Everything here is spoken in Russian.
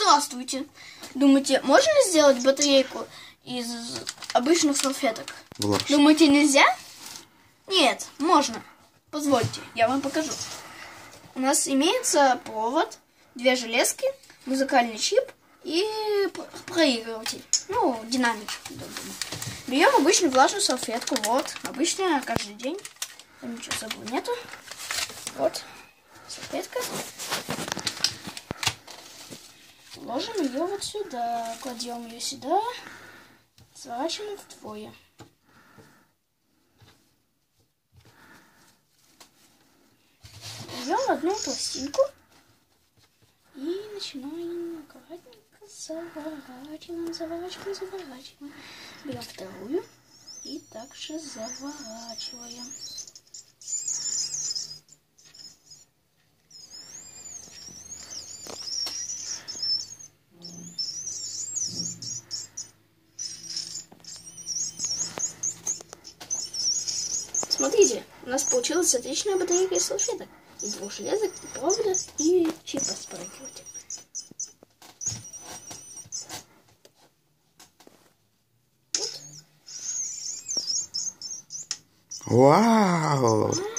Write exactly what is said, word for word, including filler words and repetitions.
Здравствуйте. Думаете, можно сделать батарейку из обычных салфеток? Влаш. Думаете, нельзя? Нет, можно. Позвольте, я вам покажу. У нас имеется провод, две железки, музыкальный чип и проигрыватель. Ну, динамик. Берем обычную влажную салфетку. Вот, обычная, каждый день. Там ничего забыл нету. Вот, салфетка. Ложим ее вот сюда. Кладем ее сюда. Сворачиваем вдвое. Берем одну пластинку. И начинаем аккуратненько заворачиваем, заворачиваем, заворачиваем. Берем вторую. И также заворачиваем. Смотрите, у нас получилась отличная батарейка из салфеток. Из двух железок, и провода, и чипа с проигрывателем. Вот. Вау!